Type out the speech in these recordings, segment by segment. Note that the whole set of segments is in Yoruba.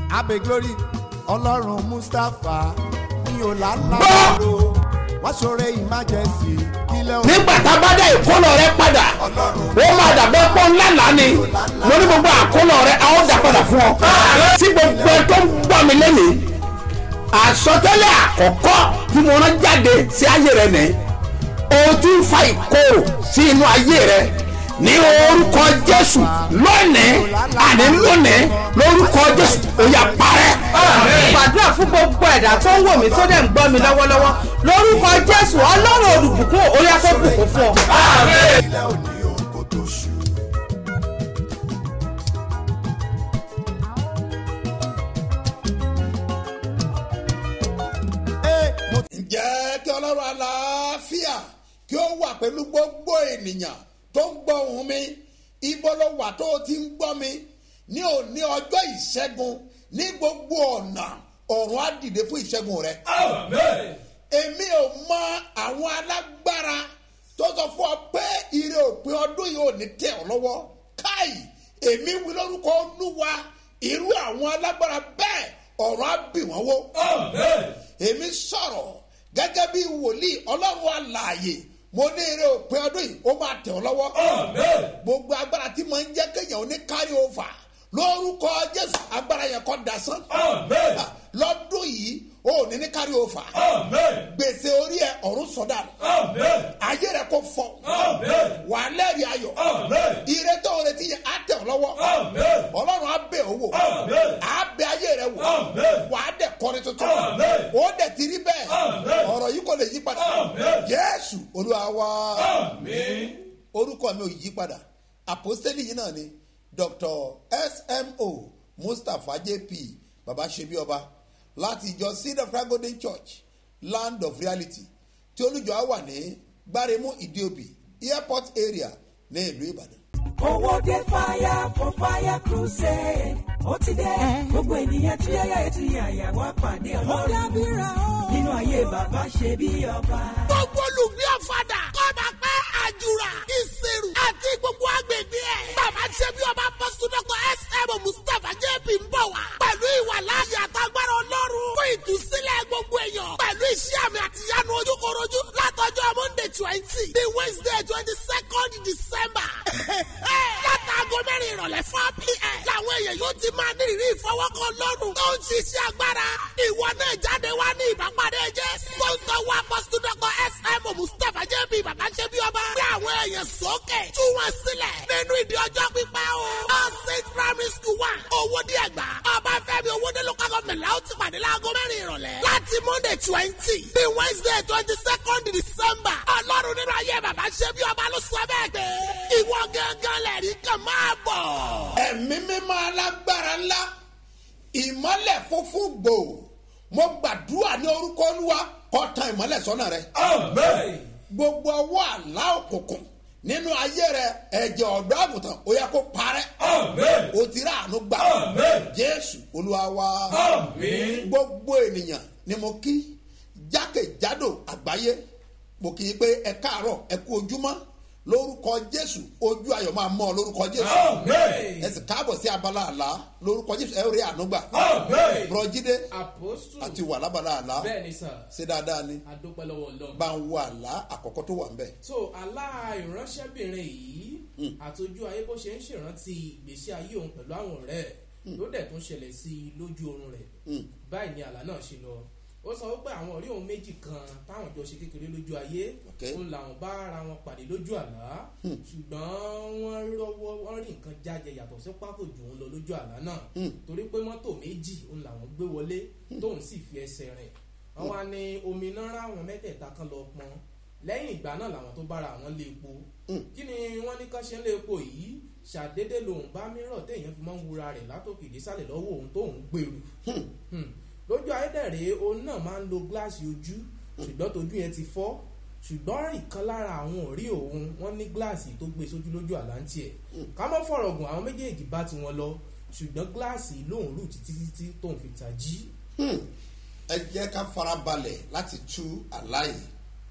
abe glory ọlọ́run Mustapha ní ọ̀làlàbọ̀rọ̀ wọ́n ṣoore emergency kílẹ̀ òun. nígbà tá a bá dá ìkólọ rẹ padà ó máa dàbẹ́ pọ́ ńlá lánì mo ní gbogbo àkólọ rẹ a ó dà padà fún ọ. tí gbogbo ẹ tó ń gbọ́ mi lẹ́nìí àsọtẹ́lẹ̀ àkọ́kọ́ tí mo rán jáde sí ayé rẹ nìyí o ti ń fa ìkorò sí inú ayé rẹ ní orúkọ Jésù lónìí àní lónìí lórúkọ Jésù ó yá parẹ́. gbàdúrà fún gbogbo ẹ̀dá tó ń wò mí tó dẹ̀ ń gbọ́ mi lọ́wọ́lọ́wọ́ lórúkọ Jésù ọlọ́run olùbùkún ó yá kó bùkún fún ọ. ilẹ̀ òní òun kò tó ṣù. ǹjẹ́ kí ọlọ́run àlàáfíà kí ó wà pẹ̀lú gbogbo ènìyàn tó ń gbọ́ ohùn mi ibo ló wà tó o ti ń gbọ́ mi ní òní ọjọ́ ìṣẹ́gun ní gbogbo ọ̀nà ọ̀run á dìde fún ìṣẹ́gun rẹ. èmi ò mọ àwọn alágbára tó sọ fún ọ pé ire òpin ọdún yìí ò ní tẹ̀ ọ́ lọ́wọ́ káì èmi wí lórúkọ Olúwa irú àwọn alágbára bẹ́ẹ̀ ọ̀run á bì wọ́n wó. èmi sọ̀rọ̀ gẹ́gẹ́ bí wòlíì ọlọ́run alààyè mo ní ire òpin ọdún yìí ó máa tẹ̀ ọ́ lọ́wọ́. gbogbo agbára tí mo ń jẹ́ kéèyàn ní kárí òfà lórúkọ Jésù agbára yẹn kọ́ dasán. lọ́dún yìí ó ní kárí òfà. gbèsè orí ẹ ọ̀run sọ̀dà. ayé rẹ kò fọ́. wà á lẹ́rìí ayọ̀. ire tó o retí yẹn á tẹ̀ ọ́ lọ́wọ́. ọlọ́run á bẹ̀ ọ́ wò. á bẹ̀ ayé rẹ wò. wà á dẹ̀ kọrin tuntun. ó dẹ̀ ti rí bẹ́ẹ̀. ọ̀rọ̀ yìí kò lè yí padà. Jésù Olúwa wa. orúkọ mi ò yí padà. àpọ́stélì yìí náà ni Dr. SMO Mustapha JP baba ṣebí ọba láti ìjọ Seed of Christ Golden Church Land of Reality tí olùjọ á wà ní Gbáremú Ìdíòbí airport area ní ìlú Ìbàdàn. owó dé fire for fire crusade ó ti dé gbogbo ènìyàn tí yáyà ètò ìyàyà wá pàdé Ọlọ́run nínú ayé bàbá ṣebí ọba. gbogbo olùgbé ọ̀fadà kọ́ba pẹ́ àjùrà ìṣirò àti gbogbo agbègbè ẹ̀. bàbá ṣebí ọba apọ́sítù Dr. SMO Mustapha JP ń bọ̀ wá. pẹ̀lú ìwà láàyè àtàgbára Ọlọ́run fún ìtúsílẹ̀ gbogbo èèyàn. pẹ̀lú iṣẹ́ àmì àtìyánu ojúkorojú látọjọ́ Monday 20 di Wednesday 22nd December. látàgọ mẹ́rin ìrọ̀lẹ́ 4 p.m. làwọn èèyàn yóò ti máa ní ìrírí ìfọwọ́kàn Ọlọ́run tó ń ṣiṣẹ́ agbára. ìwọ náà jáde wá ní ìbápadé jẹ́. sponsor wa apọ́sítù Dr. SMO Mustapha JP bàbá ṣebí ọba. gbé àwọn èèyàn sókè tú wọn sílẹ̀ nínú ìdí ọjọ́ pípẹ́ o. all saint primary school wa Owódé Ẹ̀gbá Ọbáfẹ́mi Owódé local government la ó ti pàdé láago mẹ́rin ìrọ̀lẹ́. láti Monday 20 di Wednesday 22nd December. Ọlọ́run nínú ayé bàbá ṣebí ọba ló sọ bẹ́ẹ̀ pé ìwọ gángan lẹ̀rí kan máa bọ̀. ẹ̀mí mímọ́ alágbára ńlá ìmọ́lẹ̀ funfun gbò mo gbàdúrà ní orúkọ Olúwa kó tan ìmọ́lẹ̀ sọ́nà rẹ. gbogbo ọwọ́ àlá òkùnkùn nínú ayé rẹ ẹ̀jẹ̀ ọ̀dọ́ àgùntàn ó yẹ kó parẹ́. o ti rà àánú gbà. Jésù Olúwa wa. gbogbo ènìyàn ni mo kí jákèjádò àgbáyé mo kí i pé ẹ káàárọ̀ ẹ kú ojúmọ́ lórúkọ Jésù ojú ayọ̀ máa mọ́ ọ lórúkọ Jésù. ẹ sì káàbọ̀ sí abala àlá lórúkọ Jésù ẹ rí àánú gbà. Bùrọ̀jídé àti wà lábala àlá ṣe dáadáa ni bá ń wo àlá àkọ́kọ́ tó wà ń bẹ̀. so àlá ìránṣẹ́bìnrin yìí àtọjú ayé bó ṣe ń ṣèrántí ìgbésí ayé òun pẹ̀lú àwọn ọ̀rẹ́ ẹ̀ ló dẹ̀ tún ṣẹlẹ̀ sí i lójú oorun rẹ̀ báyìí ni àlá náà ṣe lọ. ó sọ wípé àwọn ọ̀rẹ́ òun méjì kan táwọn jọ ṣe kékeré lójú ayé òun làwọn bá ara wọn pàdé lójú àlá ṣùgbọ́n wọ́n rí nǹkan jájẹ yàtọ̀ sí pákó jù òun lọ lójú àlá náà torí pé mọ́tò méjì òun làwọn gbé wọlé tóun sì fi ẹsẹ̀ rìn. wọ́n wá ní omi náà ráwọn mẹ́tẹ̀ẹ̀ta kan lọ pọn lẹ́yìn ìgbà náà làwọn tó bára àwọn lé epo. kí ni wọ́n ní kán ṣe ń lé epo yìí ṣàdédé lòun bá mìíràn téèyàn fi máa ń wura rẹ̀ látòkè désàlẹ̀ lọ́wọ́ òun tóun gbèrú. lójú ayédèrè òun náà máa ń lo gíláàsì ojú ṣùgbọ́n tójú yẹn ti fọ́ ṣùgbọ́n ìkan lára àwọn òrí òun wọ́n ní gíláàsì tó gbé sójú lójú àlántì ẹ̀ ká mọ́ fọ̀rọ̀ gùn àwọn méjèèjì bá ti wọn lọ ṣùgbọ́n gíláàsì lòun rù títí tóun fi tají. ẹ jẹ́ ká farabalẹ̀ láti tú àlá yìí.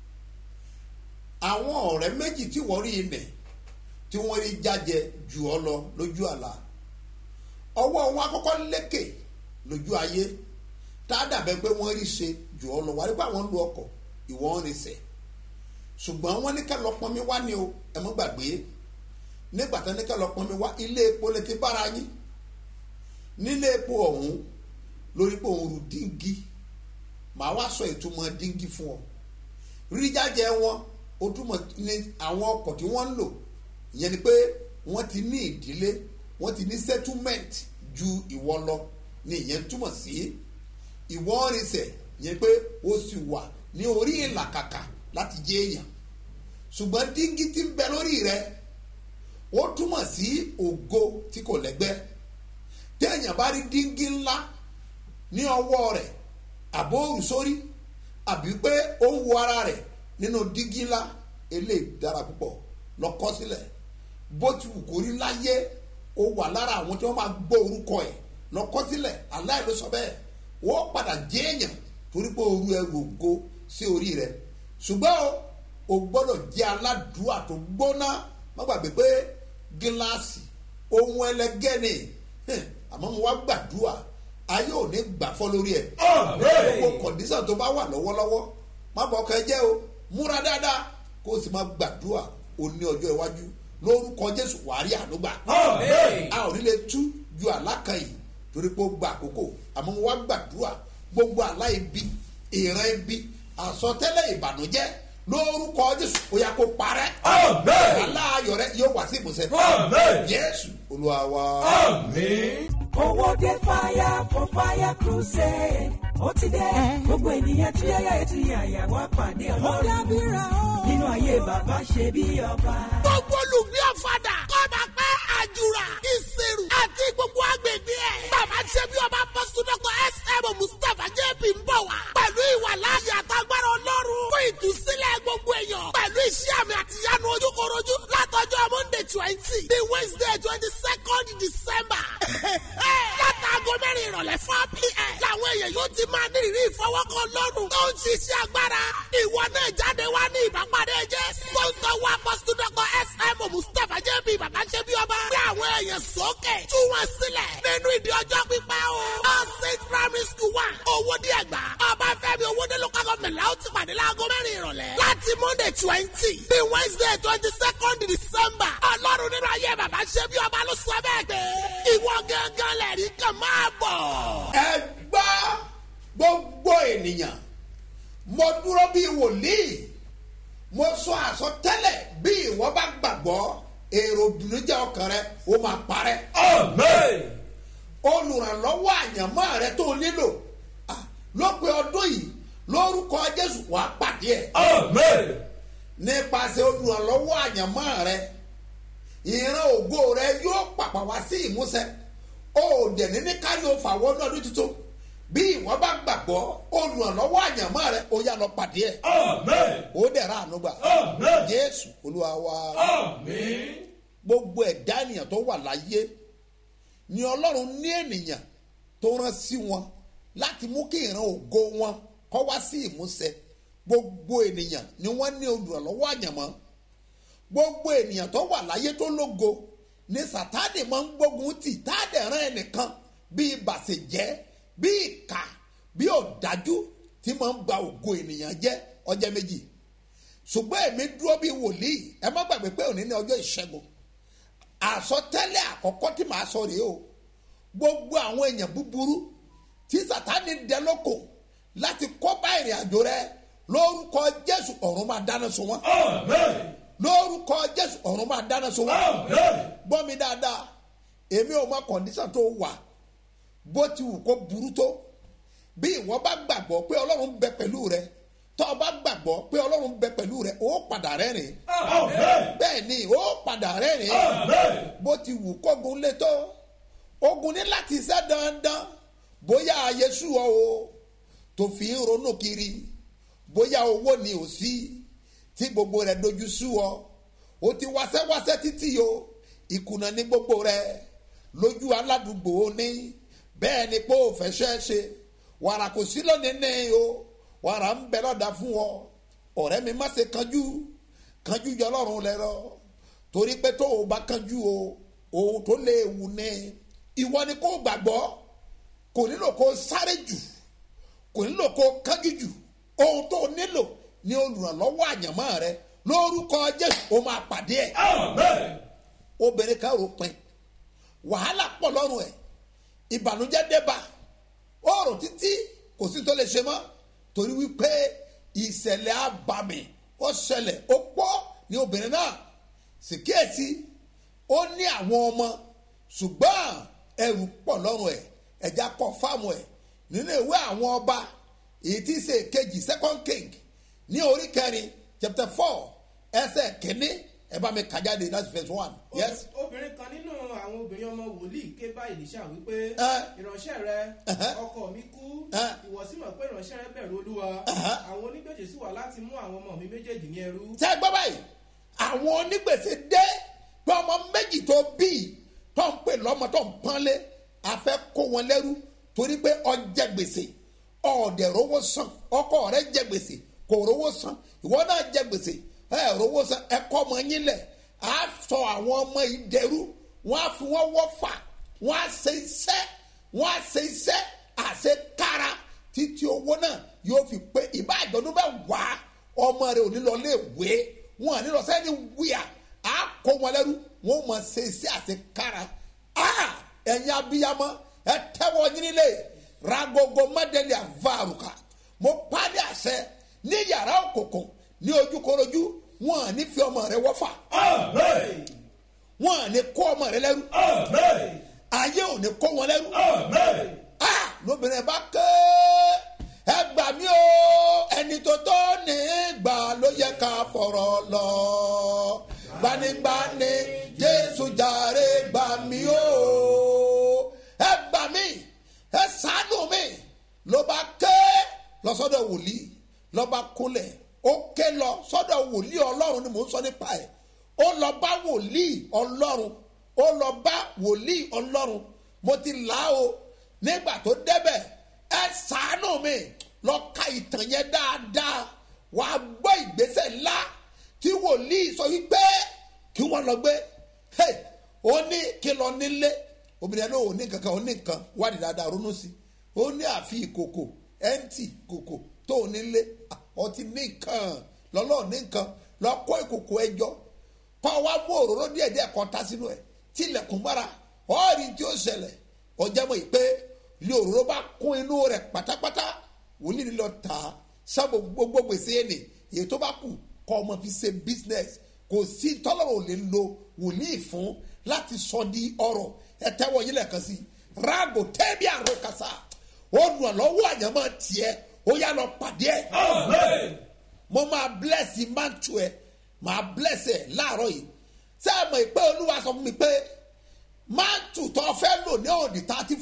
àwọn ọ̀rẹ́ méjì tí wọ́n rí ilẹ̀ tí wọ́n rí jájẹ jù ọ lọ lójú àlá ọwọ́ wọn akọ́kọ́ lékè lójú ayé tá a dàbẹ́ pé wọ́n rí ṣe jù ọ lọ wá rí pé àwọn ń lo ọkọ̀ ìwọ ń rinsẹ̀ ṣùgbọ́n wọ́n ní ká lọ pọnmi wá ní o ẹ mọ́ gbàgbé nígbà tán ní ká lọ pọnmi wá ilé epo lè ti bára yín nílé epo ọ̀hún lórí pé òun ru díngí màá wá sọ ìtumọ̀ díngí fún ọ rí jájẹ wọn ó túmọ̀ ní àwọn ọkọ̀ tí wọ́n ń lò ìyẹn ni pé wọ́n ti ní ìdílé wọ́n ti ní settlement ju ìwọ lọ ní ìyẹn túmọ̀ sí ìwọ rinṣẹ̀ ìyẹn pé ó sì wà ní orí ìlàkàkà láti jẹ́ èèyàn ṣùgbọ́n díngí tí ń bẹ lórí rẹ ó túmọ̀ sí ògo tí kò lẹ́gbẹ́ téèyàn bá rí díngí ńlá ní ọwọ́ rẹ̀ àbóòrù sórí àbí pé ó ń wo ara rẹ̀ nínú díngí ńlá eléyìí dára púpọ̀ lọ kọ sílẹ̀ bó ti wù kó rí láyé ó wà lára àwọn tí wọ́n máa gbọ́ orúkọ ẹ̀ lọ kọ sílẹ̀ aláì ló sọ bẹ́ẹ̀ wọ́n padà jẹ́ èèyàn torí pé oru ẹrù ògo sí orí rẹ̀ ṣùgbọ́n o gbọ́dọ̀ jẹ́ aládùúà tó gbóná má gbàgbé pé gíláàsì ohun ẹlẹgẹ́ ni àmọ́ mo wá gbàdúrà ayé ò ní gbà fọ́ lórí ẹ̀ gbogbo kọ̀dísàn tó bá wà lọ́wọ́lọ́wọ́ má bọ̀ ọkọ̀ ẹ jẹ́ o múra dáadáa kó o sì máa gbàdúrà o ní ọjọ́ iwájú lórúkọ Jésù wàá rí ànúgbà a ò ní lè tú ju àlákàn yìí torí pé ó gba àkókò àmọ́ mo wá gbàdúrà gbogbo àlá ibi ìran ibi àsọtẹ́lẹ̀ ìbànújẹ́ lórúkọ Jésù ó yá kó parẹ́ aláàyọ̀ rẹ yóò wá sí ìmúṣẹ Jésù Olúwa wa. owó dé fire for fire crusade ó ti dé gbogbo ènìyàn tí yáyà ètò yàyà wá pàdé ọlọ́run nínú ayé bàbá ṣe bí ọba. gbogbo olùgbé ọ̀fadà kọ́ba pẹ́ àjùrà ìṣirò àti gbogbo agbègbè ẹ̀. bàbá ṣe bí ọba apọ́sítù dr sm mustapha jp ń bọ̀ wá. pẹ̀lú ìwà láàyè àtàgbára ọlọ́run fún ìtúsílẹ̀ gbogbo èèyàn. pẹ̀lú iṣẹ́ àmì àtìyánu ojúkorojú látọjọ́ monday 20 the wednesday 22nd december. látàgọ́ mẹ́rin ìrọ̀lẹ́ 4 p.m. làwọn èèyàn yóò ti máa ní ìrírí ìfọwọ́kàn lọ́rùn tó ń ṣiṣẹ́ agbára. ìwọ náà jáde wá ní ìbápadé jẹ́. sọ́ńtọ́ wa apọ́sítù dr sm mustapha jp bàbá ṣe bí ọba. gbé àwọn èèyàn sókè tú wọn sílẹ̀ nínú ìdí ọjọ́ pípẹ́ o. all saint primary school wa owódì ẹ̀gbá ọbáfẹ́mi owódì local government la ó ti pàdé láago mẹ́rin ìrọ̀lẹ́. láti monday 20 the wednesday 22nd december. ọlọ́run nínú ayé bàbá ṣe bí ọba ló sọ bẹ́ẹ̀ pé ìwọ gángan lẹ̀rí kan máa bọ̀. ẹ gbọ́ gbogbo ènìyàn mo dúró bí wòlíì mo sọ àsọtẹ́lẹ̀ bí ìwọ bá gbàgbọ́ èrò ìbìnújẹ́ ọkàn rẹ ó máa parẹ́. olùrànlọ́wọ́ àyànmọ́ rẹ tó nílò lópin ọdún yìí lórúkọ Jésù wàá pàdé ẹ̀. nípasẹ̀ olùrànlọ́wọ́ àyànmọ́ rẹ ìran ògo rẹ yóò pàpà wá sí ìmúṣẹ. ó dẹ̀ ní kárí o fàwọn ọdún tuntun bí ìwọ bá gbàgbọ́ olùrànlọ́wọ́ àyànmọ́ rẹ ó yá lọ pàdé ẹ̀. ó dẹ̀ ra àánú gbà. Jésù Olúwa wa. gbogbo ẹ̀dá ènìyàn tó wà láyé ni Ọlọ́run ní ènìyàn tó rán sí wọn láti mú kí ìran ògo wọn kó wá sí ìmúṣẹ. gbogbo ènìyàn ni wọ́n ní olùrànlọ́wọ́ àyànmọ́. gbogbo ènìyàn tó wà láyé tó lógo ni Sátánì máa ń gbógun tì táàdẹ̀ rán ẹnìkan bíi bàṣẹ̀jẹ́ bí ìkà bí ọ̀dájú tí máa ń ba ògo ènìyàn jẹ́ ọjọ́ méjì. ṣùgbọ́n èmi dúró bí wòlíì ẹ má gbàgbé pé òní ní ọjọ́ ìṣẹ́gun. àsọtẹ́lẹ̀ àkọ́kọ́ tí màá sọ rèé o. gbogbo àwọn èèyàn búburú tí Sátánì dẹ lóko láti kó bá ìrìn àjò rẹ lórúkọ Jésù ọ̀run máa dáná sun wọ́n. lórúkọ Jésù ọ̀run máa dáná sun wọ́n. gbọ́ mi dáadáa èmi ò mọ kọ̀ǹdíṣàn tó wà bó ti wù kó burú tó bí ìwọ bá gbàgbọ́ pé Ọlọ́run bẹ pẹ̀lú rẹ tó o bá gbàgbọ́ pé Ọlọ́run bẹ pẹ̀lú rẹ ó padà rẹ́rìn. bẹ́ẹ̀ ni ó padà rẹ́rìn. bó ti wù kógun lé tó ogun ní láti ṣẹ́ dandan bóyá ayé sú ọ o tó fi ń ronú kiri bóyá owó ni ò sí tí gbogbo rẹ dojú sú ọ o ti wáṣẹ́wáṣẹ́ títí o ìkùnà ní gbogbo rẹ lójú aládùúgbò ní bẹ́ẹ̀ ni pé ó fẹ́ ṣe wàrà kò sí lónìí ní o wàrà ń bẹ lọ́dà fún ọ ọ̀rẹ́ mi má ṣe kanjú yọ Ọlọ́run lẹ́rọ torí pé tó o bá kanjú o ohun tó léwu ní ìwọ ni kó gbàgbọ́ kò nílò kó sáré jù kò nílò kó kánjú jù ohun tó nílò ní olùrànlọ́wọ́ àyànmọ́ rẹ lórúkọ Jésù ó máa pàdé ẹ̀. obìnrin kan rò pin wàhálà pọ̀ lọ́rùn ẹ̀ ìbànújẹ́ débà ó rò títí kò sí tó lè ṣe mọ́ torí wípé ìṣẹ̀lẹ̀ àbàmì ó ṣẹlẹ̀ ó pọ̀ ní obìnrin náà sì kíyèsí ó ní àwọn ọmọ ṣùgbọ́n ẹrù pọ̀ lọ́rùn ẹ̀ ẹ̀já kọ́ fáàmù ẹ̀ nínú ìwé àwọn ọba èyí tí í ṣe kejì 2 King ní orí 4 chapter 4 ẹsẹ̀ kìíní ẹ bá mi kà jáde that's verse 1. Yes. obìnrin kan nínú àwọn obìnrin ọmọ wòlíì ké bá Èlíṣà wípé ìránṣẹ́ rẹ ọkọ mi kú ìwọ sì mọ̀ pé ìránṣẹ́ rẹ bẹ̀rù Olúwa àwọn onígbèsè sì wà láti mú àwọn ọmọ mi méjèèjì ní ẹrú. tẹ́ gbọ́ báyìí àwọn onígbèsè dé pé ọmọ méjì tó bí tó ń pè lọ́mọ tó ń pọ́nlé a fẹ́ kó wọn lẹ́rú torí pé ó jẹ gbèsè ọ̀dẹ̀ rówó san ọkọ rẹ̀ jẹ gbèsè kò rówó san ìwọ náà jẹ gbèsè rówó san ẹ̀kọ́ ọmọ yín lẹ̀ á sọ àwọn ọmọ yìí dẹrú wọ́n á fi wọ́n wọ́fà wọ́n á ṣe iṣẹ́ àṣekára títí owó náà yóò fi pé ìbá àjọ̀dún bẹ́ẹ̀ wá ọmọ rẹ̀ ò ní lọ léèwé wọn à ní lọ sẹ́ni wíyà á kó wọn lẹ́rú wọn ò mọ̀ ṣe iṣẹ́ àṣekára ẹ̀yin abiyamọ ẹ tẹ́wọ́ yín nílé ragogo mọ́dẹ́lì àvàrùkà mo pàdé àṣẹ ní yàrá òkùnkùn ní ojúkorojú wọn à ní fi ọmọ rẹ wọ́fà wọn à ní kó ọmọ rẹ lẹ́rú ayé ò ní kó wọn lẹ́rú lóbìnrin bá ké ẹ gbà mí o ẹni tó tó ní gbà ló yẹ ká fọ̀rọ̀ lọ gbanigbani Jésù jàre gbà mí o ẹ gbà mí ẹ ṣàánú mi ló bá ké lọ sọ́dọ̀ wòlíì ló bá kúnlẹ̀ ó ké lọ sọ́dọ̀ wòlíì Ọlọ́run ni mò ń sọ nípa ẹ̀ ó lọ bá wòlíì Ọlọ́run mo ti là á o nígbà tó débẹ̀ ẹ ṣàánú mi lọ ka ìtàn yẹn dáadáa wàá gbọ́ ìgbésẹ̀ ńlá tí wòlíì sọ wípé kí wọ́n lọ gbé ó ní kí lọ nílé obìnrin náà ò ní kankan ó ní nǹkan wádìí dáadáa ronú sí ó ní àfi ìkòkò ẹ̀ǹtì kòkò tó ò nílé ọtí ní nǹkan lọ́lọ́ ní nǹkan lọ kó ìkòkò ẹjọ́ kọ́ wa mú òróró díẹ̀díẹ̀ kan ta sínú ẹ̀ tí ilẹ̀kùn mọ́ra ọ̀ọ́rì tí ó ṣẹlẹ̀ ọjà mọ̀ pé ilé òróró bá kún inú rẹ̀ pátápátá wòlíì ní lọ tà á sábò gbogbo gbèsè ẹni èyí tó bá kù kọ́ ọmọ fi ṣe business kò sí tọ́lọ́rọ̀ ò lè lo wòlíì fún láti sọ di ọrọ̀ ẹ tẹ́wọ́ yín lẹ́ẹ̀kan sí ráàgò tẹ́bí àrò kàṣà ó nù ọ́ lọ́wọ́ àyànmọ́ tiẹ̀ ó yá lọ pàdé ẹ̀ mo máa bless mantu ẹ̀ máa bless ẹ̀ láàárọ̀ yìí ṣé ẹ mọ̀ pé Olúwa sọ fún mi pé mantu tó fẹ́ lò ní òní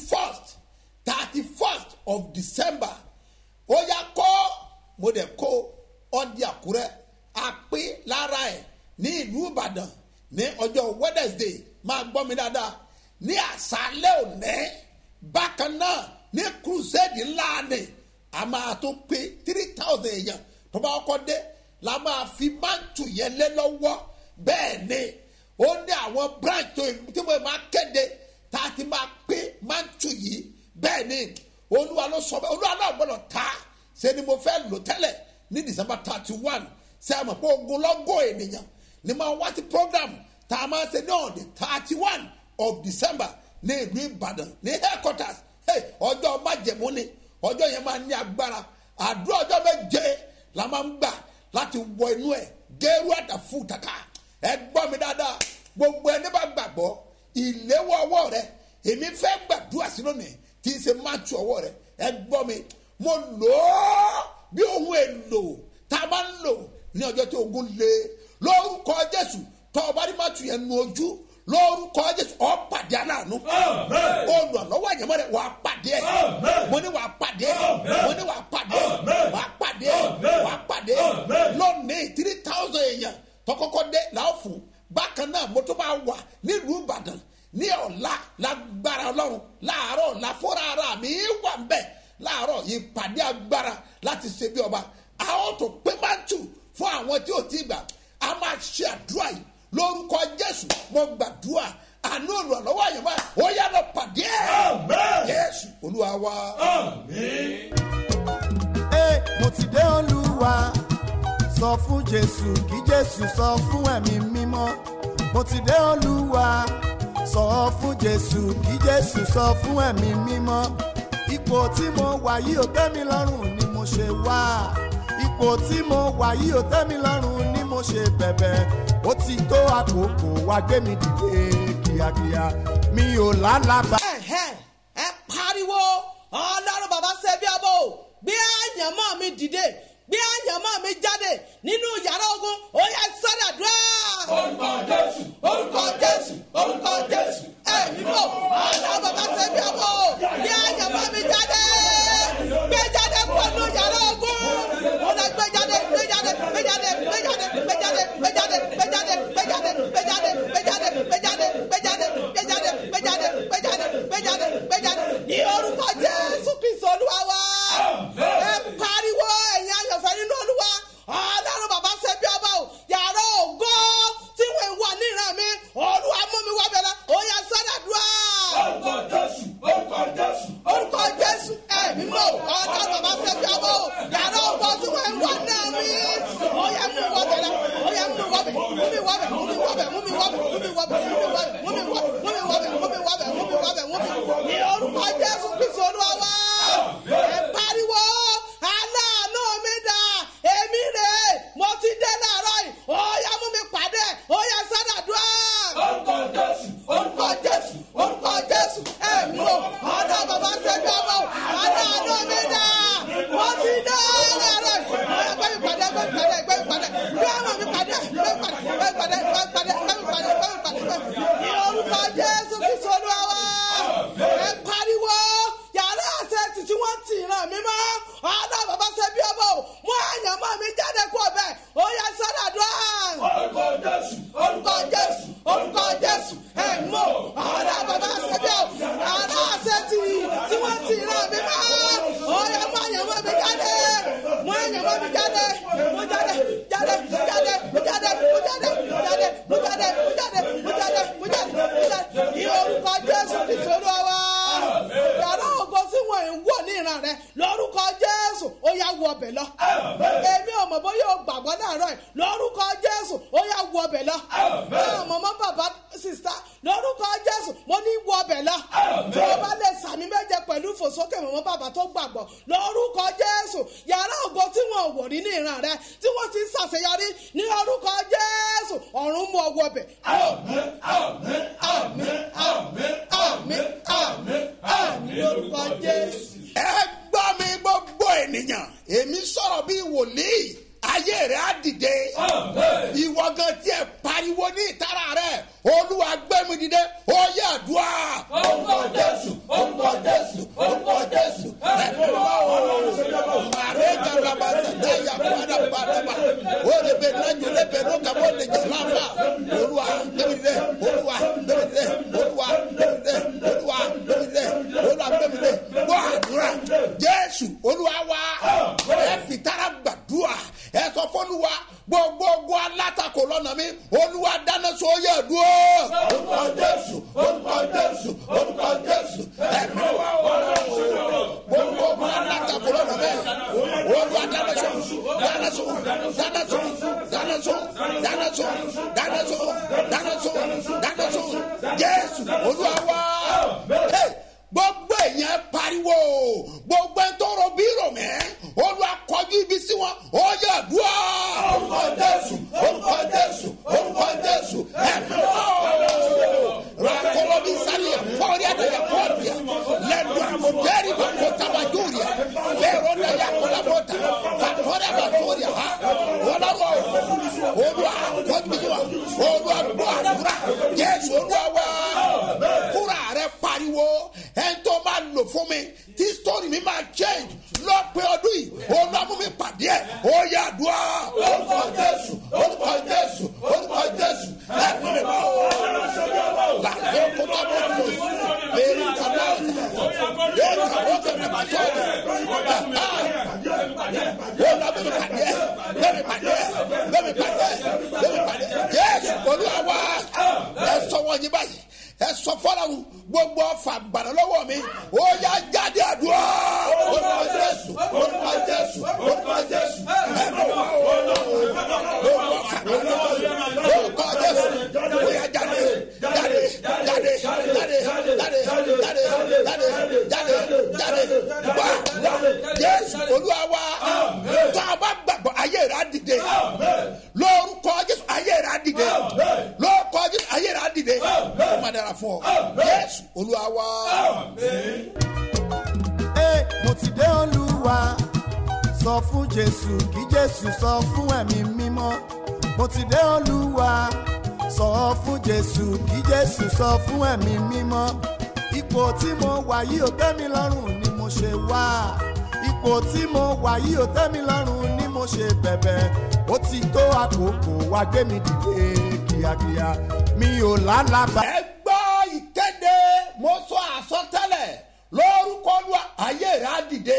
31st of December ó yá kó mo dẹ̀ kó ọdí Àkúrẹ́ àpé lára ẹ̀ ní ìlú Ìbàdàn ní ọjọ́ Wednesday máa gbọ́ mi dáadáa ní àṣálẹ́ òní bákan náà ní crusade ńlá ni a máa tó pé 3,000 èèyàn tó bá kọ́ dé la máa fi mantu yẹn lé lọ́wọ́ bẹ́ẹ̀ ni ó ní àwọn branch tí mo máa kéde tá a ti máa pé mantu yìí bẹ́ẹ̀ ni Olúwa ló sọ bẹ́ẹ̀ Olúwa náà gbọ́dọ̀ ta ṣe ni mo fẹ́ lò tẹ́lẹ̀ ní December 31 ṣe àmọ̀ pé ogunlọ́gọ̀ ènìyàn ni máa wá sí program tá a máa ṣe ní on the 31 of December ní ìlú Ìbàdàn ní headquarters ọjọ́ májẹ̀mú ni ọjọ́ yẹn máa ní agbára àdúrà ọjọ́ méje la máa ń gbà láti wọ inú ẹ̀ gẹ́rù àdàfù tàkà ẹ gbọ́ mi dáadáa gbogbo ẹni bá gbàgbọ́ ìléwọ́ ọwọ́ rẹ èmi fẹ́ gbàdúrà sínú ni tí ń ṣe máa tu ọwọ́ rẹ ẹ gbọ́ mi mo lò ó bí ohun èlò tá a máa ń lò ní ọjọ́ tí ogun le lórúkọ Jésù tó o bá rí máa tu yẹn nu ojú lórúkọ Jésù ọ pàdé aláàánú olùrànlọ́wọ́ àyẹ̀mọ́ rẹ̀ wà á pàdé ẹ̀ mo ní wà á pàdé mo ní wà á pàdé wà á pàdé wà á pàdé lónìí 3,000 èèyàn tọkọkọ dé làá fún bákan náà mo tó bá wà nílùú Ìbàdàn ní ọ̀la lágbára Ọlọ́run láàárọ̀ ọ̀la fúnra ara mi wà ń bẹ̀ láàárọ̀ ìpàdé agbára láti ṣe bí ọba a ó tó pé máa ń tù fún àwọn tí ò tí gbà a máa ṣe àdúrà yìí lórúkọ Jésù mo gbàdúrà àánú olùrànlọ́wọ́ àyẹ̀mọ́ ó yá lọ pàdé ẹ̀ Jésù Olúwa. olúwa wa. mo ti dé olúwa sọ fún jésù kí jésù sọ fún ẹ̀mí mímọ́ mo ti dé olúwa sọ fún jésù kí jésù sọ fún ẹ̀mí mímọ́ ipò tí mo wà yìí ò tẹ́ mi lọ́rùn ni mo ṣe wá ipò tí mo wà yìí ò tẹ́ mi lọ́rùn ni mo ṣe bẹ̀bẹ̀ ó ti tó àkókò wá gbé mi dìde kíákíá mi ò lálàbà. ẹ pariwo ọlọ́run bàbá ṣe bí ọbọ̀ gbé àyànmọ́ mi dìde gbé àyànmọ́ mi jáde nínú yàrá ogun ó yẹ sọ́dàdúrà. orúkọ jésù orúkọ jésù orúkọ jésù ẹ̀mí bò ọlọ́run bàbá ṣe bí ọbọ̀ gbé àyànmọ́ mi jáde gbé jáde pọ̀nù yàrá ogun ó lọ gbé jáde gbé jáde gbé jáde gbé jáde gbé jáde gbé jáde gbé jáde gbé jáde gbé jáde gbé jáde gbé jáde gbé jáde gbé jáde gbé jáde gbé jáde gbé jáde gbé jáde ní orúkọ jésù kristu olúwa wa ẹ pariwo ẹ̀yin àyànfẹ́ nínú olúwa ọlọ́run bàbá ṣe bí ọba o yàrá ògo tí wọ́n wà ní ìran mi olúwa mú mi wá bẹ̀rẹ̀ ó yẹ sọ́dàdúrà. orúkọ jésù orúkọ jésù orúkọ jésù ẹ̀mí mọ́ ọlọ́run bàbá ṣe bí ọba o yàrá ògo tí wọ́n wà ní ìran mi ó yẹ mú mi wá bẹ̀rẹ̀ ó yẹ mú mi wá bẹ̀ mú mi wá bẹ̀ mú mi wá bẹ̀ mú mi wá bẹ̀ mú mi wá bẹ̀ mú mi wá bẹ̀ mú mi wá bẹ̀ mú mi wá bẹ̀ mú mi wá bẹ̀ mú mi wá bẹ̀ mú mi ní orúkọ jésù kristu olúwa wa ẹ pariwo aláàánú mi dà èmi rè mo ti dé láàárọ̀ yìí ó yá mú mi pàdé ó yá sádàdúrà. orúkọ jésù orúkọ jésù orúkọ jésù ẹ̀mí o ọ̀dọ́ bàbá ṣẹ́bí ọmọ aláàánú mi dà mo ti dé láàárọ̀ yìí ó yá gbé mi pàdé gbé mi pàdé gbé mi pàdé gbé ọmọ mi pàdé gbé mi pàdé gbé mi pàdé gbé mi pàdé gbé mi pàdé gbé mi pàdé ní orúkọ jésù kristu olúwa wa ẹ pariwo yàrá àṣẹ títí wọ́n ti ràn mí mọ́ ọ̀dọ́ bàbá ṣẹ́bí ọmọ mú àyànmọ́ mi jáde kú ọbẹ̀ ó yá sádàdúrà. orúkọ jésù orúkọ jésù orúkọ jésù ẹ̀mú ọ̀dọ́ bàbá ṣẹ́bí ọmọ yàrá àṣẹ tí wọ́n ti ràn mí mọ́ ó yá mú àyànmọ́ mi jáde mú àyànmọ́ mi jáde mú jáde jáde jáde mú jáde mú jáde mú jáde mú jáde mú jáde mú jáde mú jáde mú jáde ní orúkọ jésù kristu olúwa wa yàrá ògo tí wọ́n ń wọ̀ ní ìran rẹ lórúkọ jésù ó yá wọ ọbẹ̀ lọ èmi ò mọ̀ bóyá o gbàgbọ́ láàárọ̀ yìí lórúkọ jésù ó yá wọ ọbẹ̀ lọ mọ̀mọ́ bàbá sista lórúkọ jésù mo ní wọ ọbẹ̀ lọ tí o bá lè sàmì méje pẹ̀lú ìfòsókè mọ̀mọ́ bàbá tó gbàgbọ́ lórúkọ jésù yàrá ògo tí wọ́n wọ̀ rí ní ìran rẹ tí wọ́n ti ṣàṣeyọrí ní orúkọ jésù ọ̀run mú ọwọ́ ọbẹ̀. àmín àmín àmín àmín àmín àmín àmín lórúkọ jésù. ẹ gbọ́ mi gbogbo ènìyàn èmi sọ̀rọ̀ bí wòlíì ayé rẹ̀ á dìde ìwọ gan tiẹ̀ pariwo ní ìtara rẹ̀ olúwa gbé mi dìde ó yẹ àdúrà. orúkọ jésù orúkọ jésù orúkọ jésù ẹ̀mí màrẹ́ gàdàbà sẹ̀dáyà padàbàdàbà ó lè bẹ̀ nájú lè bẹ̀ lóka bó lè jẹ láfa olúwa gbé mi dìde olúwa gbé mi dìde olúwa gbé mi dìde olúwa gbé mi dìde olúwa gbé mi dìde gbọ́ àdúrà jésù olúwa wá ẹ fìtara gbàdúrà ẹ sọ fọlùwà gbogbo alátakò lọ́nà mi olúwa dáná sọ yẹ dúró. orúkọ jésù orúkọ jésù orúkọ jésù ẹ̀mí wa gbogbo alátakò lọ́nà mi olúwa dáná sọ dáná sọ dáná sọ dáná sọ dáná sọ dáná sọ dáná sọ dáná sọ jésù olúwa wá. gbogbo èèyàn pariwo gbogbo ẹ̀ tọrọ bí rò mẹ́ olúwa kọjú ibi sí wọn ó yẹ àdúrà. orúkọ jésù orúkọ jésù orúkọ jésù ẹ̀mí rakọlọ bí sani fọwọ́rí àdàyà fọ́ọ̀dìyà lẹ́nu àkọ́tẹ́rì bàkọ́ tabajúrìà fẹ́rọ̀ dàyà kọ́lábọ́tà fàtọ́rẹ́ bàtọ́rìà ha wọlọ́wọ́ olúwa kọ́jú wa olúwa gbọ́ àdúrà jésù olúwa wá kúrà rẹ pariwo ẹ̀ńtọ́ máa lò fún mi tí sítórì mi máa change lọ́pẹ́ ọdún yìí olúwa mú mi pàdé ẹ̀ ó yẹ àdúrà. orúkọ jésù orúkọ jésù orúkọ jésù ẹ̀mí mi bá làkó kótó bó tó bẹ́ẹ̀ni kàdá yóò kàwé kẹ̀kẹ́ bá tó wọ́n lọ bẹ́ẹ̀ pàdé bẹ́ẹ̀ pàdé bẹ́ẹ̀ pàdé bẹ́ẹ̀ pàdé yẹ́sù olúwa wá ẹ sọ wọ́n yín báyìí ẹ sọ fọlọ́run gbogbo ọfà gbàdá lọ́wọ́ mi ó yá jáde àdúrà. orúkọ jésù orúkọ jésù orúkọ jésù orúkọ jésù ó yá jáde jáde jáde jáde jáde jáde jáde wá jésù olúwa wá tó a bá gbàgbọ́ ayé rẹ̀ á dìde lórúkọ jésù ayé rẹ̀ á dìde lórúkọ jésù ayé rẹ̀ á dìde ó má dára fún ọ jésù olúwa wá. mo ti dé olúwa sọ fún jésù kí jésù sọ fún ẹ̀mí mímọ́ mo ti dé olúwa sọ fún jésù kí jésù sọ fún ẹ̀mí mímọ́ ipò tí mo wà yìí ò tẹ́ mi lọ́rùn ni mo ṣe wá ipò tí mo wà yìí ò tẹ́ mi lọ́rùn ni mo ṣe bẹ̀bẹ̀ ó ti tó àkókò wá gbé mi dìde kíákíá mi ò lálàbà. ẹ gbọ́ ìkéde mo sọ àsọtẹ́lẹ̀ lórúkọ Olúwa ayé rẹ̀ á dìde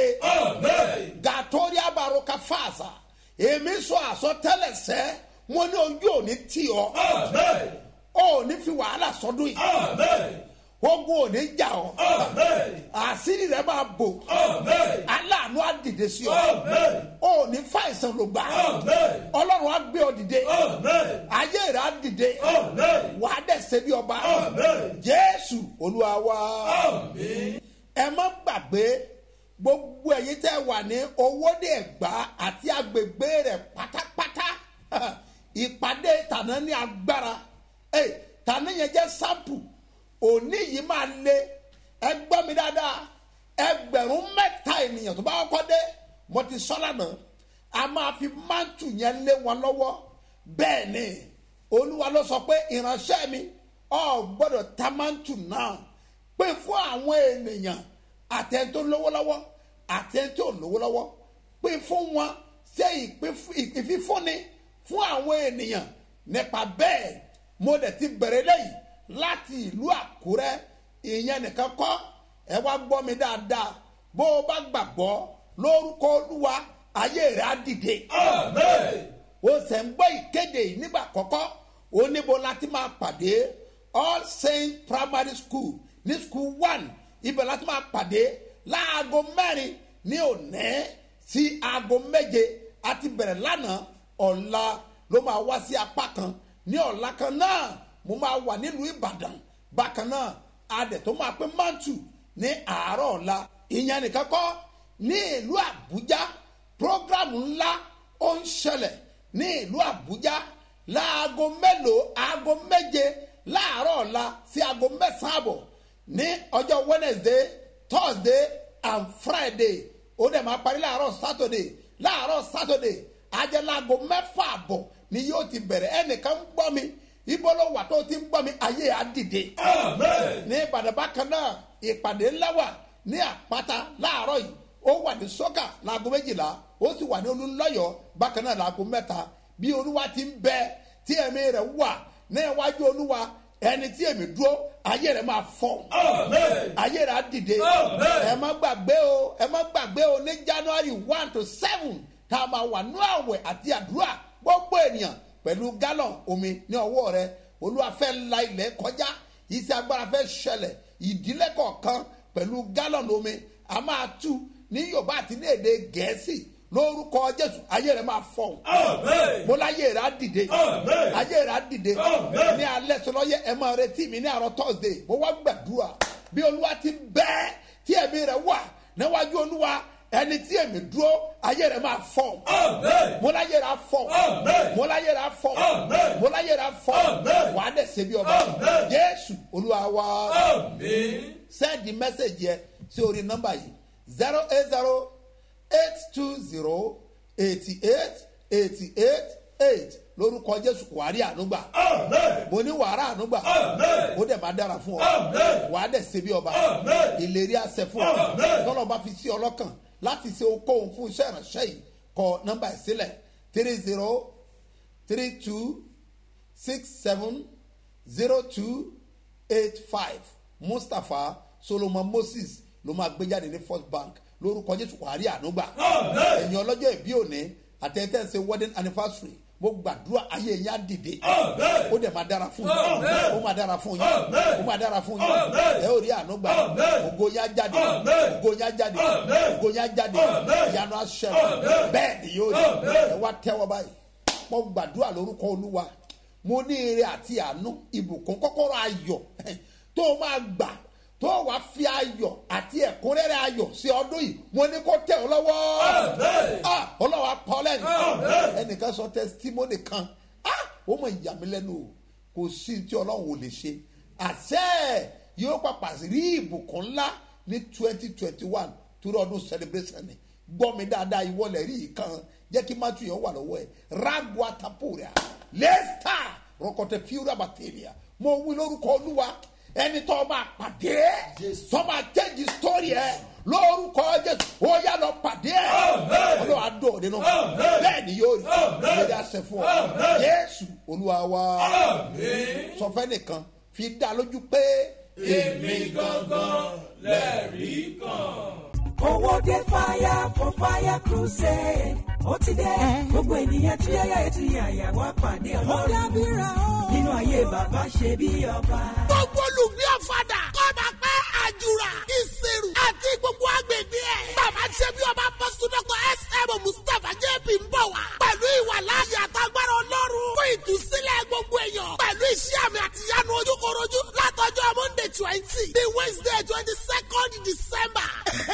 gàtórí àbàròkà fàṣà èmi sọ àsọtẹ́lẹ̀ sẹ́ mo ní ojú òní tì ọ́ òní fi wàhálà sọdún yìí ogun òní jà ọ́ àṣírí rẹ̀ máa bò aláàánú á dìde sí ọ òní fàìsàn ló gbà ọlọ́run á gbé ọ dìde ayé rẹ̀ á dìde wà á dẹ̀ ṣe bí ọba jésù olúwa wa ẹ má gbàgbé gbogbo ẹ̀yin tẹ́ wà ní Owódé Ẹ̀gbá àti agbègbè rẹ̀ pátápátá ìpàdé tàná ní agbára tàná yẹn jẹ́ sample òní yìí máa lé ẹ gbọ́ mi dáadáa 3,000 ènìyàn tó bá kọ́kọ́ dé mo ti sọ lánàá a máa fi mántù yẹn lé wọn lọ́wọ́ bẹ́ẹ̀ ni olúwa ló sọ pé ìránṣẹ́ mi ò gbọ́dọ̀ ta mántù náà pé fún àwọn ènìyàn àtẹ̀ntó lówó lọ́wọ́ àtẹ̀ntó lówó lọ́wọ́ pé fún wọn ṣe ìfífúnni fún àwọn ènìyàn nípa bẹ́ẹ̀ mo dẹ̀ ti bẹ̀rẹ̀ lẹ́yìn láti ìlú Àkúrẹ́ ìyẹn nìkan kọ́ ẹ wá gbọ́ mi dáadáa bó o bá gbàgbọ́ lórúkọ Olúwa ayé rẹ̀ á dìde. o ṣe ń gbọ́ ìkéde yìí nígbà àkọ́kọ́ oníbo láti máa pàdé All Saints Primary School ní school 1 ibẹ̀ láti máa pàdé láago 4 ní òní sí aago 7 àti bẹ̀rẹ̀ lánàá ọ̀la ló máa wá sí apá kan ní ọ̀la kan náà mo máa wà nílùú Ìbàdàn bákan náà adẹ̀ tó máa pé mantu ní àárọ̀ ọ̀la ìyẹn nìkan kọ́ ní ìlú Àbújá prógrámù ńlá ó ń ṣẹlẹ̀ ní ìlú Àbújá láago mélòó aago 7 láàárọ̀ ọ̀la sí aago 9 ní ọjọ́ Wednesday Thursday and Friday ó dẹ̀ máa parí láàárọ̀ Saturday ajẹ́ láago 6 ni yóò ti bẹ̀rẹ̀ ẹnìkan ń gbọ́ mi ibo ló wà tó ti ń gbọ́ mi ayé á dìde. ní Ìbàdàn bákan náà ìpàdé ńlá wà ní Àpáta láàárọ̀ yìí ó wà ní Sọ́kà láago 12 ó sì wà ní Olúńlọ́yọ̀ bákan náà láago 3 bí Olúwa ti ń bẹ tí ẹ̀mí rẹ̀ wà ní iwájú Olúwa ẹni tí èmi dúró ayé rẹ̀ máa fọ́ ayé rẹ̀ á dìde. ẹ má gbàgbé o ní January 1 to 7 tá a máa wà ní àwẹ̀ àti àdúrà gbogbo ènìyàn pẹ̀lú gálọ̀n omi ní ọwọ́ rẹ Olúwa fẹ́ la ilẹ̀ kọjá iṣẹ́ agbára fẹ́ ṣẹlẹ̀ ìdílé kọ̀ọ̀kan pẹ̀lú gálọ̀n omi a máa tú ní Yorùbá àti ní èdè Gẹ̀ẹ́sì lórúkọ Jésù ayé rẹ máa fọ́ mo láyé rẹ á dìde ayé rẹ á dìde ní alẹ́ sọlọ́yẹ ẹ máa retí mi ní àárọ̀ Thursday mo wá gbàdúrà bí Olúwa ti bẹ́ẹ̀ tí ẹ̀mí rẹ wà níwájú Olúwa ẹni tí èmi dúró ayé rẹ máa fọ́ mo láyé rẹ á fọ́ mo láyé rẹ á fọ́ mo láyé rẹ á fọ́ wà á dẹ̀ ṣe bí ọba Jésù Olúwa wa send the message yẹ sí orí nọ́mbà yìí 08082088888 lórúkọ Jésù wàárí ànúgbà mo ní wàárà ànúgbà ó dẹ̀ máa dára fún ọ wà á dẹ̀ ṣe bí ọba ìlérí àṣẹ fún ọ tọ́lọ́ bá fi sí ọlọ́kàn láti ṣe okòwò fún iṣẹ́ ìránṣẹ́ yìí kọ nọ́mbà ìsílẹ̀ 3032670285 Mustapha Solomon Moses ló máa gbé jáde ní First Bank lórúkọ Jésù wàárí ànúgbà ẹ̀yin ọlọ́jọ́ ìbí òní àtẹ̀tẹ̀ ṣe wedding anniversary mo gbàdúrà ayé yẹn á dìde ó dẹ̀ máa dára fún yín ó máa dára fún yín ó máa dára fún yín ẹ ò rí àánú gbà ògo yẹn á jáde ògo yẹn á jáde ògo yẹn á jáde ìyanu á ṣẹlẹ̀ bẹ́ẹ̀ ni yóò rí ẹ wá tẹ́wọ́ báyìí mo gbàdúrà lórúkọ olúwa mo ní ire àti àánú ìbùkún kọ́kọ́rọ́ ayọ̀ tó o máa gbà tó o wá fi ayọ̀ àti ẹ̀kúnrẹ́rẹ́ ayọ̀ sí ọdún yìí mo ní kó tẹ̀ ọ́ lọ́wọ́ ọlọ́wọ́ apọ́lẹ́ni ẹnìkan sọ testimony kan ó mọ ìyá mi lẹ́nu o kò sí tí ọlọ́run ò lè ṣe àṣẹ yóò pàpà rí ìbùkún ńlá ní 2021 torí ọdún celebration ni gbọ́ mi dáadáa ìwọlẹ̀ rí i kan jẹ́ kí má tuyọ̀ wà lọ́wọ́ ẹ̀ ragua tapuria lẹ́sítà rọkọtẹ fíúrà bacteria mo wí lórúkọ olúwa ẹni tó máa pàdé tó máa change story ẹ lórúkọ jésù ó yá lọ pàdé ẹ ọlọ́wà dọ̀ nínú bẹ́ẹ̀ ni yóò rí ìlérí àṣẹ fún ọ jésù olúwa wa sọ fẹ́ nìkan fi dá lójú pé èmi gangan lẹ́rìí kan. Owódé fire for fire crusade ó ti dé gbogbo ènìyàn tí yáyà ètò ìyàyà wá pàdé ọlọ́run nínú ayé bàbá ṣe bí ọba. Gbogbo olùgbé ọ̀fadà kọ́ máa pẹ́ àjùrà ìṣirò àti gbogbo agbègbè ẹ̀. Bàbá ṣe bí ọba pọ́sítọ́kọ̀ SM Mustapha JP ń bọ̀ wá. Pẹ̀lú ìwà láàyè àtàgbára ọlọ́run fún ìtúsílẹ̀ gbogbo èèyàn. Pẹ̀lú iṣẹ́ àmì àtìyánu ojúkorojú látọjọ́ Monday 20 di Wednesday 22nd December.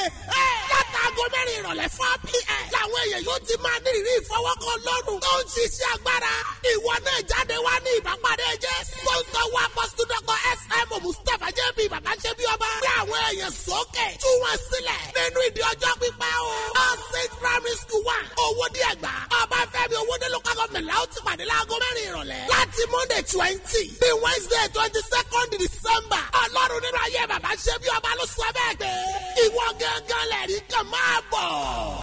Látàgọ́ mẹ́rin ìrọ̀lẹ́ 4 p.m. làwọn èèyàn yóò ti máa ní ìrírí ìfọwọ́kàn lọ́rùn tó ń ṣiṣẹ́ agbára. Ìwọ náà jáde wá ní ìbápadé jẹ́. Sponsor wa pọ́sítọ́kọ̀ SM Mustapha JP bàbá ṣe bí ọba. Gbé àwọn èèyàn sókè tú wọn sílẹ̀ nínú ìdí ọjọ́ pípẹ́ o. All Saints Primary School 1 Owódé Ẹ̀gbá. Ọbáfẹ́mi Owódé local government la ó ti pàdé láago mẹ́rin ìrọ̀lẹ́. Láti Monday 20 di Wednesday 22nd December. Ọlọ́run nínú ayé bàbá ṣe bí ọba ló sọ bẹ́ẹ̀ pé ìwọ gángan